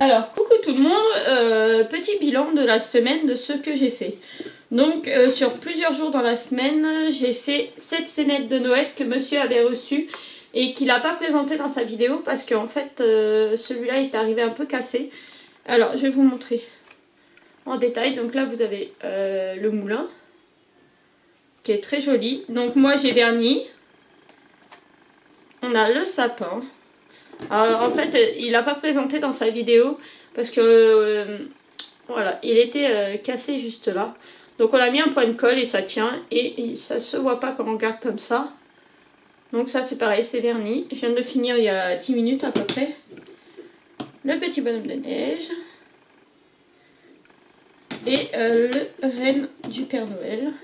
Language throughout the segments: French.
Alors, coucou tout le monde, petit bilan de la semaine de ce que j'ai fait. Donc, sur plusieurs jours dans la semaine, j'ai fait 7 scénettes de Noël que monsieur avait reçues et qu'il n'a pas présenté dans sa vidéo parce qu'en fait, celui-là est arrivé un peu cassé. Alors, je vais vous montrer en détail. Donc là, vous avez le moulin qui est très joli. Donc moi, j'ai verni. On a le sapin. Alors, en fait, il n'a pas présenté dans sa vidéo parce que voilà, il était cassé juste là. Donc on a mis un point de colle et ça tient et ça se voit pas quand on regarde comme ça. Donc ça c'est pareil, c'est verni. Je viens de le finir il y a 10 minutes à peu près. Le petit bonhomme de neige. Et le renne du Père Noël.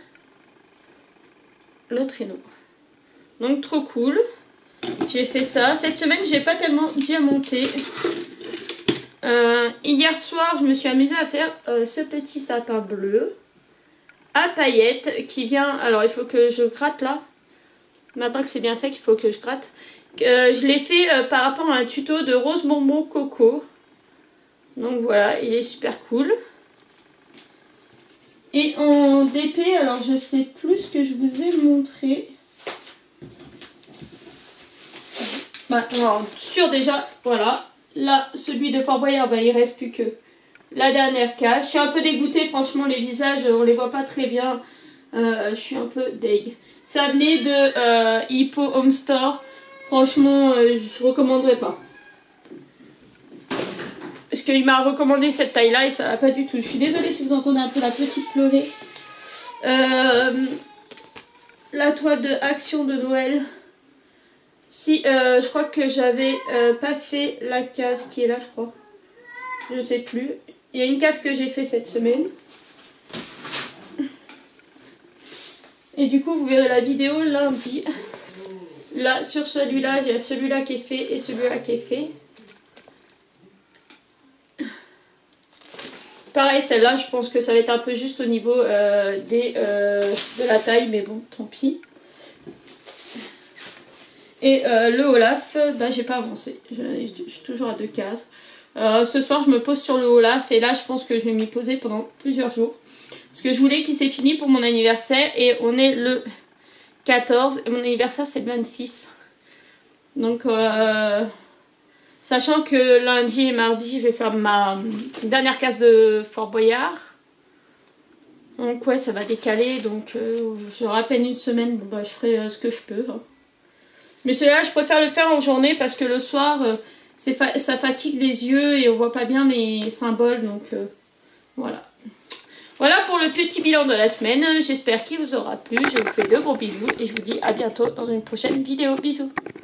Le traîneau. Donc trop cool. J'ai fait ça. Cette semaine, j'ai pas tellement diamanté. Hier soir, je me suis amusée à faire ce petit sapin bleu à paillettes qui vient... Alors, il faut que je gratte là. Maintenant que c'est bien sec, il faut que je gratte. Je l'ai fait par rapport à un tuto de Rose Bonbon Coco. Donc voilà, il est super cool. Et en DP, alors je sais plus ce que je vous ai montré. Bah, non, sur déjà, voilà. Là, celui de Fort Boyard, bah, il reste plus que la dernière case. Je suis un peu dégoûtée, franchement, les visages, on les voit pas très bien. Je suis un peu deg. Ça venait de Hippo Home Store. Franchement, je recommanderais pas. Parce qu'il m'a recommandé cette taille-là et ça va pas du tout. Je suis désolée si vous entendez un peu la petite pleurer. La toile de Action de Noël. Si, je crois que j'avais pas fait la case qui est là, je crois. Je sais plus. Il y a une case que j'ai fait cette semaine. Et du coup, vous verrez la vidéo lundi. Là, sur celui-là, il y a celui-là qui est fait et celui-là qui est fait. Pareil, celle-là, je pense que ça va être un peu juste au niveau de la taille, mais bon, tant pis. Et le Olaf, bah, j'ai pas avancé. Je suis toujours à 2 cases. Ce soir, je me pose sur le Olaf. Et là, je pense que je vais m'y poser pendant plusieurs jours. Parce que je voulais qu'il s'est fini pour mon anniversaire. Et on est le 14. Et mon anniversaire, c'est le 26. Donc, sachant que lundi et mardi, je vais faire ma dernière case de Fort Boyard. Donc, ouais, ça va décaler. Donc, j'aurai à peine une semaine. Bon, bah, je ferai ce que je peux. Hein. Mais celui-là, je préfère le faire en journée parce que le soir, ça fatigue les yeux et on voit pas bien les symboles. Donc, voilà. Voilà pour le petit bilan de la semaine. J'espère qu'il vous aura plu. Je vous fais de gros bisous et je vous dis à bientôt dans une prochaine vidéo. Bisous.